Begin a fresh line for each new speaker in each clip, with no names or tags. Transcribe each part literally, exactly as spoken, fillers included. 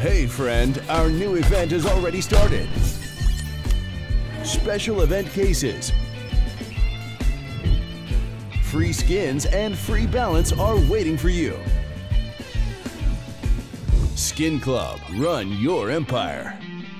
Hey friend, our new event has already started. Special event cases, free skins, and free balance are waiting for you. Skin Club, run your empire.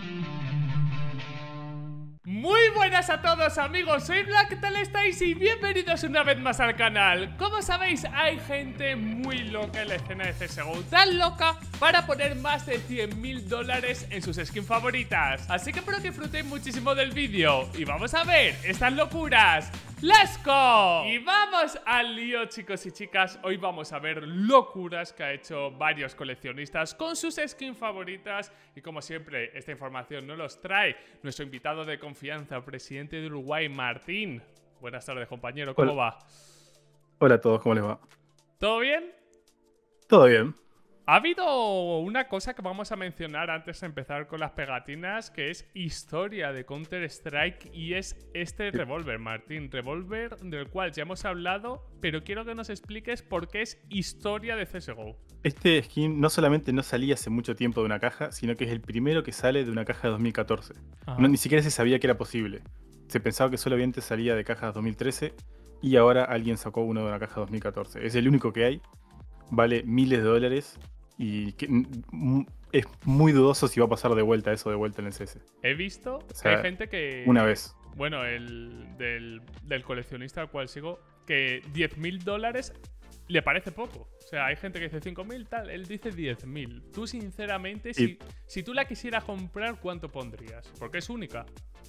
Muy buenas a todos amigos, soy Black, ¿qué tal estáis? Y bienvenidos una vez más al canal. Como sabéis, hay gente muy loca en la escena de C S G O, tan loca para poner más de cien mil dólares en sus skins favoritas. Así que espero que disfrutéis muchísimo del vídeo y vamos a ver estas locuras. ¡Let's go! Y vamos al lío, chicos y chicas. Hoy vamos a ver locuras que ha hecho varios coleccionistas con sus skins favoritas. Y como siempre, esta información nos los trae nuestro invitado de confianza, presidente de Uruguay, Martín. Buenas tardes, compañero, ¿cómo
Hola.
va?
Hola a todos, ¿cómo les va?
¿Todo bien?
Todo bien.
Ha habido una cosa que vamos a mencionar antes de empezar con las pegatinas, que es historia de Counter-Strike, y es este revólver, Martín. Revólver del cual ya hemos hablado, pero quiero que nos expliques por qué es historia de C S G O.
Este skin no solamente no salía hace mucho tiempo de una caja, sino que es el primero que sale de una caja de dos mil catorce. No, ni siquiera se sabía que era posible. Se pensaba que solamente salía de cajas dos mil trece y ahora alguien sacó uno de una caja dos mil catorce. Es el único que hay, vale miles de dólares y que, m es muy dudoso si va a pasar de vuelta eso de vuelta en el C S.
He visto
O sea,
que hay gente que...
una vez.
Bueno, el del, del coleccionista al cual sigo, que diez mil dólares le parece poco. O sea, hay gente que dice cinco mil, tal, él dice diez mil. Tú, sinceramente, si, si tú la quisieras comprar, ¿cuánto pondrías? Porque es única.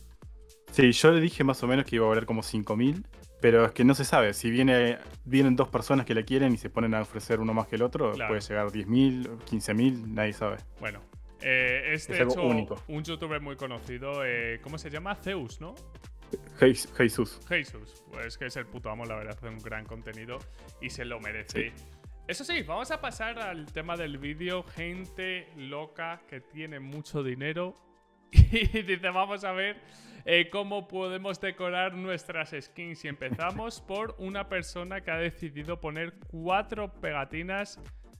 Sí, yo le dije más o menos que iba a valer como cinco mil, pero es que no se sabe. Si viene, vienen dos personas que la quieren y se ponen a ofrecer uno más que el otro,
Claro.
puede llegar a diez mil, quince mil, nadie sabe.
Bueno, eh, es de
Es algo
hecho
único.
un youtuber muy conocido, eh, ¿cómo se llama? Zeus, ¿no?
Je- Jesús.
Jesús, pues que es el puto amo, la verdad, hace un gran contenido y se lo merece.
Sí.
Eso sí, vamos a pasar al tema del vídeo. Gente loca que tiene mucho dinero y dice, vamos a ver eh, cómo podemos decorar nuestras skins. Y empezamos por una persona que ha decidido poner cuatro pegatinas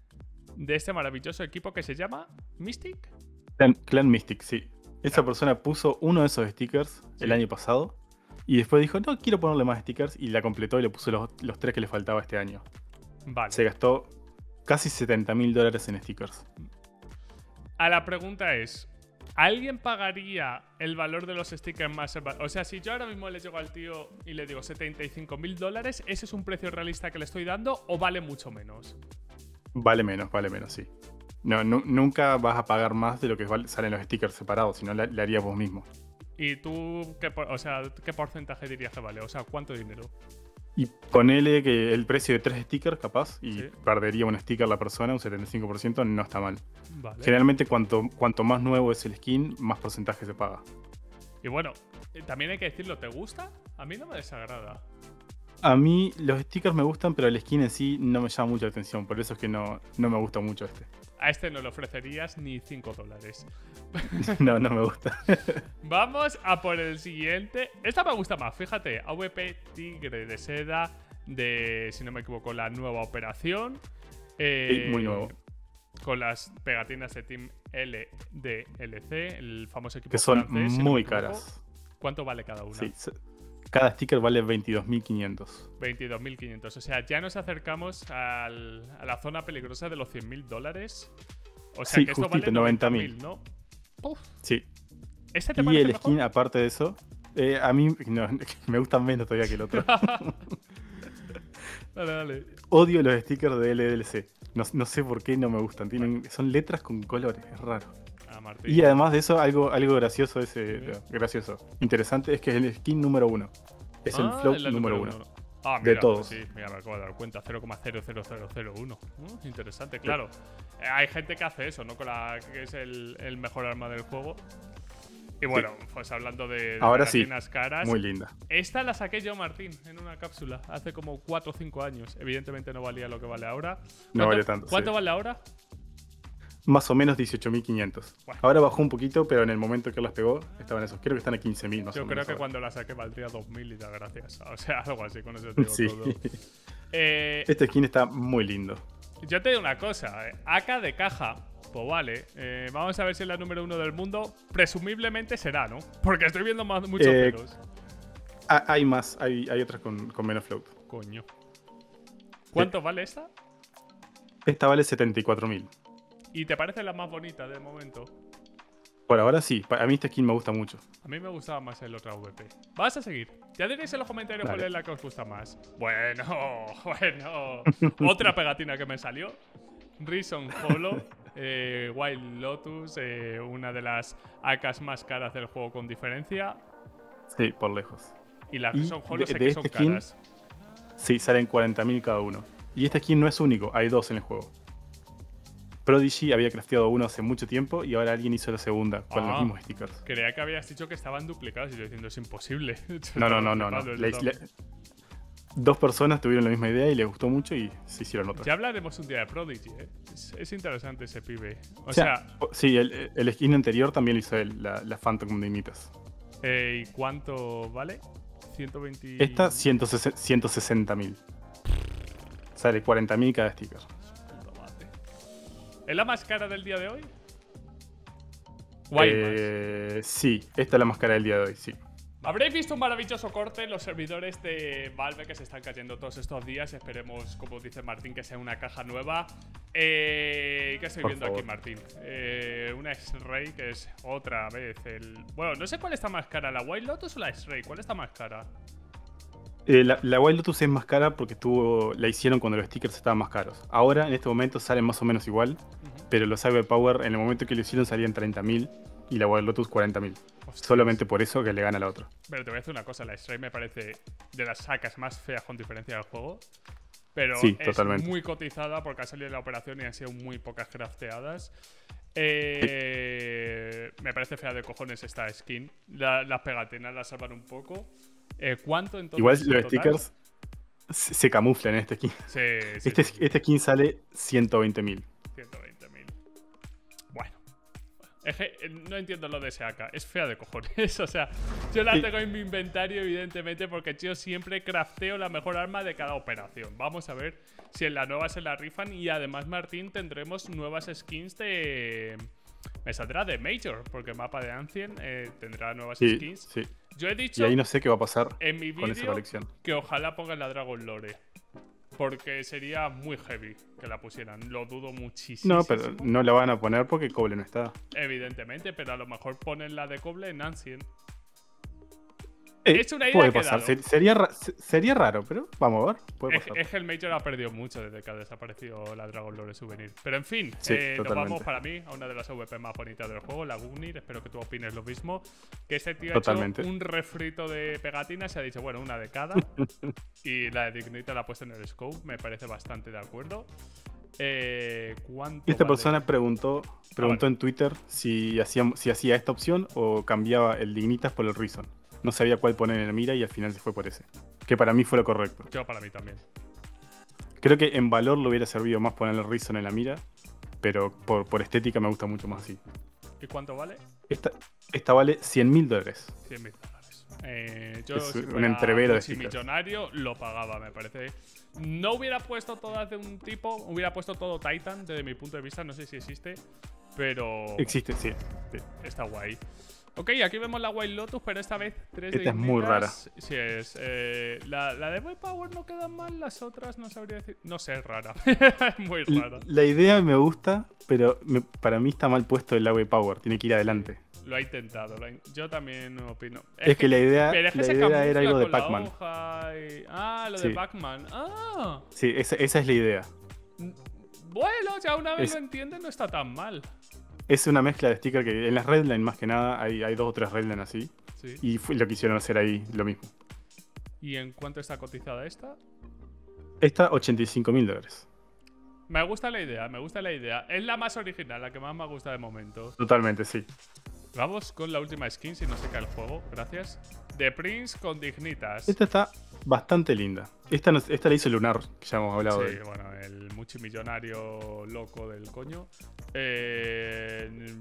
de este maravilloso equipo que se llama Mystic.
Clan, Clan Mystic, sí. Esa persona puso uno de esos stickers
Sí.
el año pasado y después dijo, no, quiero ponerle más stickers y la completó y le puso los, los tres que le faltaba este año.
Vale.
Se gastó casi setenta mil dólares en stickers.
A la pregunta es, ¿alguien pagaría el valor de los stickers más? O sea, si yo ahora mismo le llego al tío y le digo setenta y cinco mil dólares, ¿ese es un precio realista que le estoy dando o vale mucho menos?
Vale menos, vale menos, sí. No, nu- nunca vas a pagar más de lo que val- salen los stickers separados, si no le harías vos mismo.
¿Y tú qué, por- o sea, qué porcentaje dirías que vale? O sea, ¿cuánto dinero?
Y ponele que el precio de tres stickers, capaz, y
Sí.
perdería un sticker la persona, un setenta y cinco por ciento, no está mal.
Vale.
Generalmente, cuanto, cuanto más nuevo es el skin, más porcentaje se paga.
Y bueno, eh, también hay que decirlo, ¿te gusta? A mí no me desagrada.
A mí los stickers me gustan, pero el skin en sí no me llama mucha atención, por eso es que no, no me gusta mucho este.
A este no le ofrecerías ni cinco dólares.
No, no me gusta.
Vamos a por el siguiente. Esta me gusta más, fíjate. A V P Tigre de Seda de, si no me equivoco, la nueva operación. Eh,
Sí, muy nuevo.
Con las pegatinas de Team L D L C, el famoso equipo
Que son
francés, si no me
muy
equivoco.
caras.
¿Cuánto vale cada una?
Sí, se- cada sticker vale veintidós mil quinientos.
veintidós mil quinientos. O sea, ya nos acercamos al- a la zona peligrosa de los cien mil dólares. O sea,
Sí,
que esto
justito,
vale
noventa
noventa
mil.
mil, ¿no? Uf.
Sí.
¿Este te
Y
parece
el
mejor?
skin, aparte de eso, eh, a mí no, me gustan menos todavía que el otro.
Dale, dale.
Odio los stickers de L D L C. No, no sé por qué no me gustan. Tienen, son letras con colores, es raro.
Ah, Martín.
Y además de eso, algo, algo gracioso, ese,
Sí.
gracioso, interesante, es que es el skin número uno. Es el
Ah,
float
la
número uno.
Ah,
De
mira,
todos.
pues sí, mira, me acabo de dar cuenta, cero coma cero cero cero cero uno. Uh, interesante, claro. Eh, hay gente que hace eso, ¿no? Con la que es el, el mejor arma del juego. Y bueno, pues hablando de, de
Ahora sí,
pegatinas caras.
Muy linda.
Esta la saqué yo, Martín, en una cápsula, hace como cuatro o cinco años. Evidentemente no valía lo que vale ahora.
No
¿Cuánto-
vale tanto,
¿Cuánto
sí.
vale ahora?
Más o menos dieciocho mil quinientos.
Bueno.
Ahora bajó un poquito, pero en el momento que las pegó, estaban esos. Creo que están a quince mil más
Yo
o
creo
menos.
que
ahora.
cuando la saqué valdría dos mil y ya gracias. O sea, algo así, con eso te digo
Sí.
todo. Eh,
Este skin está muy lindo.
Yo te digo una cosa, eh, A K de caja, Pues vale, eh, vamos a ver si es la número uno del mundo. Presumiblemente será, ¿no? Porque estoy viendo más, muchos
Eh,
ceros.
Ah, hay más, hay, hay otras con, con menos float.
Coño. ¿Cuánto vale esta?
Esta vale setenta y cuatro mil.
¿Y te parece la más bonita de momento?
Por ahora sí, pa- a mí esta skin me gusta mucho.
A mí me gustaba más el otro A V P. Vas a seguir. Ya diréis en los comentarios
Dale.
cuál es la que os gusta más. Bueno, bueno. Otra pegatina que me salió. Reason Holo. eh, Wild Lotus. eh, una de las A Ks más caras del juego con diferencia.
Sí, por lejos.
Y las
Y
Reason Holo
de-
sé
de
que son
este skin-
caras.
Sí, salen cuarenta mil cada uno. Y esta skin no es único, hay dos en el juego. Prodigy había crafteado uno hace mucho tiempo y ahora alguien hizo la segunda con
Ah.
los mismos stickers.
Creía que habías dicho que estaban duplicados y yo diciendo es imposible.
No, no, no, no. no.
Flipando,
La-
está-
la- dos personas tuvieron la misma idea y les gustó mucho y se hicieron otra.
Ya hablaremos un día de Prodigy, ¿eh? Es, es interesante ese pibe. O,
O
sea,
sea, o- sí, el, el skin anterior también lo hizo él, la, la Phantom de Imitas.
eh, ¿y cuánto vale? ciento veinte.
Esta, ciento sesenta mil. Sale cuarenta mil cada sticker.
Puta madre. ¿Es la más cara del día de hoy? Guay más.
Eh, sí, esta es la más cara del día de hoy, sí.
Habréis visto un maravilloso corte en los servidores de Valve que se están cayendo todos estos días. Esperemos, como dice Martín, que sea una caja nueva. Eh, ¿Qué estoy
Por
viendo
favor.
aquí, Martín? Eh, una X-Ray, que es otra vez el... Bueno, no sé cuál está más cara, la White Lotus o la X-Ray. ¿Cuál está más cara?
Eh, la, la Wild Lotus es más cara porque tuvo, la hicieron cuando los stickers estaban más caros. Ahora, en este momento, salen más o menos igual,
Ujú.
pero los Cyberpower en el momento que lo hicieron salían treinta mil y la Wild Lotus cuarenta mil.
Hostias.
Solamente por eso que le gana a la otra.
Pero te voy a decir una cosa, la X-Ray me parece de las sacas más feas con diferencia del juego. Pero
Sí,
es
totalmente.
muy cotizada porque ha salido en la operación y han sido muy pocas crafteadas. Eh, me parece fea de cojones esta skin. La- las pegatinas la salvan un poco. Eh, ¿Cuánto entonces?
Igual
en
los
total?
stickers se, se camuflan en este skin.
Sí, sí,
Este,
sí,
este skin sale ciento veinte mil.
ciento veinte mil. Bueno. Es que eh, no entiendo lo de ese A K. Es fea de cojones. O sea, yo la
Sí.
tengo en mi inventario, evidentemente, porque yo siempre crafteo la mejor arma de cada operación. Vamos a ver si en la nueva se la rifan. Y además, Martín, tendremos nuevas skins de... Me saldrá de Major, porque el mapa de Ancient eh, tendrá nuevas
Sí,
skins.
sí.
Yo he
Y
dicho
ahí no sé qué va a pasar
en mi
con esa
vídeo
colección.
que ojalá pongan la Dragon Lore. Porque sería muy heavy que la pusieran. Lo dudo muchísimo.
No, pero no la van a poner porque Coble no está.
Evidentemente, pero a lo mejor ponen la de Coble en Ancient.
Eh,
Es una idea
puede
que he
pasar.
dado.
Se- Sería, ra- se- sería raro, pero vamos a ver. Puede
Es,
pasar.
es que el Major ha perdido mucho desde que ha desaparecido la Dragon Lore Souvenir. Pero en fin,
Sí,
eh, nos
totalmente.
vamos para mí a una de las A V P más bonitas del juego, la Gungnir. Espero que tú opines lo mismo. Que este tío
Totalmente.
ha hecho un refrito de pegatinas. Se ha dicho, bueno, una de cada. Y la de Dignita la ha puesto en el scope. Me parece bastante de acuerdo. Eh, ¿Cuánto
Y esta
vale?
persona preguntó, preguntó
vale.
en Twitter si hacía, si hacía esta opción o cambiaba el Dignitas por el Reason. No sabía cuál poner en la mira y al final se fue por ese. Que para mí fue lo correcto.
Yo para mí también.
Creo que en valor le hubiera servido más poner el Reason en la mira, pero por, por estética me gusta mucho más así.
¿Y cuánto vale?
Esta, esta vale cien mil dólares.
cien mil dólares. Eh, yo,
Es
si
un
fuera
entrevero de stickers.
multimillonario, lo pagaba, me parece. No hubiera puesto todas de un tipo, hubiera puesto todo Titan, desde mi punto de vista, no sé si existe, pero
Existe, sí. sí.
está guay. Ok, aquí vemos la White Lotus, pero esta vez tres
Esta es muy
dignitas. Sí, es. eh, la, la de Boy Power no queda mal, las otras no sabría decir. No sé, es rara. Es muy
L-
rara.
La idea me gusta, pero me- para mí está mal puesto el Agua Power. Tiene que ir adelante.
Lo ha intentado. lo ha in- Yo también opino.
Es, que, la idea,
Pero es que
la
se
idea
camufla
era algo de
con la
Pac-Man.
hoja y- Ah, lo
Sí.
de Pac-Man. Ah.
Sí, esa, esa es la idea.
Bueno, ya una vez
Es-
lo entienden, no está tan mal.
Es una mezcla de sticker que en las Redline más que nada hay, hay dos o tres Redline así.
Sí.
Y fue lo quisieron hacer ahí lo mismo.
¿Y en cuánto está cotizada esta?
Esta, ochenta y cinco mil dólares.
Me gusta la idea, me gusta la idea. Es la más original, la que más me gusta de momento.
Totalmente, sí.
Vamos con la última skin, si no se cae el juego. Gracias. The Prince con Dignitas.
Esta está bastante linda. Esta, no- esta la hizo Lunar, que ya hemos hablado de
Sí,
él.
bueno, el multimillonario loco del coño. Eh,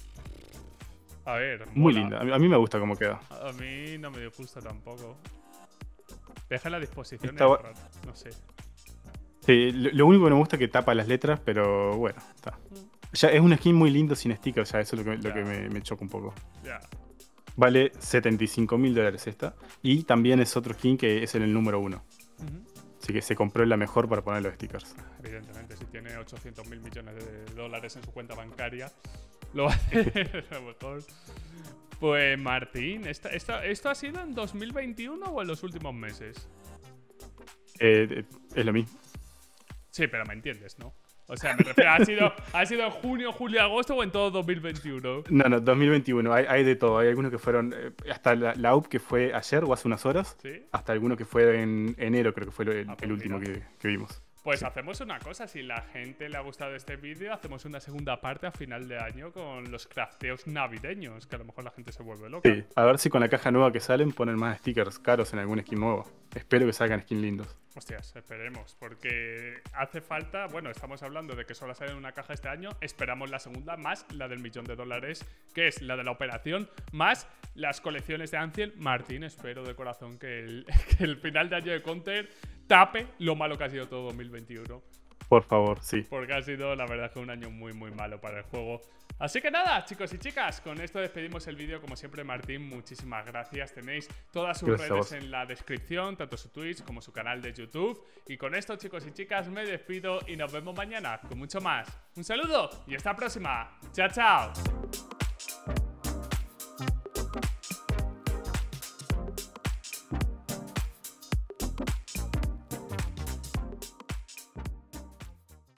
a ver.
Muy
mola.
linda. A mí, a mí me gusta cómo queda.
A mí no me disgusta tampoco. Deja la disposición.
Esta va-
No sé.
Sí, lo, lo único que no me gusta es que tapa las letras, pero bueno, está. Ya es un skin muy lindo sin sticker, ya eso es lo que, lo
Ya.
que me, me choca un poco.
Ya.
Vale setenta y cinco mil dólares esta. Y también es otro skin que es en el número uno.
Ujú.
Así que se compró la mejor para poner los stickers.
Evidentemente, si tiene ochocientos mil millones de dólares en su cuenta bancaria, lo va a hacer a lo mejor. Pues Martín, ¿esta, esta, ¿esto ha sido en dos mil veintiuno o en los últimos meses?
Eh, eh, es lo mismo.
Sí, pero me entiendes, ¿no? O sea, me refiero, ¿ha sido, ¿ha sido en junio, julio, agosto o en todo dos mil veintiuno?
No, no, dos mil veintiuno. Hay, hay de todo. Hay algunos que fueron. eh, hasta la, la U P que fue ayer o hace unas horas.
¿Sí?
Hasta algunos que fue en enero, creo que fue el,
Ah, pues
el último
mira.
que, que vimos.
Pues
Sí.
hacemos una cosa, si la gente le ha gustado este vídeo, hacemos una segunda parte a final de año con los crafteos navideños, que a lo mejor la gente se vuelve loca.
Sí, a ver si con la caja nueva que salen ponen más stickers caros en algún skin nuevo. Espero que salgan skins lindos.
Hostias, esperemos, porque hace falta, bueno, estamos hablando de que solo sale en una caja este año, esperamos la segunda, más la del millón de dólares, que es la de la operación, más las colecciones de Ancient. Martín, espero de corazón que el, que el final de año de Counter tape lo malo que ha sido todo dos mil veintiuno.
Por favor, sí.
Porque ha sido, la verdad, que un año muy, muy malo para el juego. Así que nada, chicos y chicas, con esto despedimos el vídeo. Como siempre, Martín, muchísimas gracias. Tenéis todas sus
Gracias a
redes
vos.
en la descripción, tanto su Twitch como su canal de YouTube. Y con esto, chicos y chicas, me despido y nos vemos mañana con mucho más. Un saludo y hasta la próxima. Chao, chao.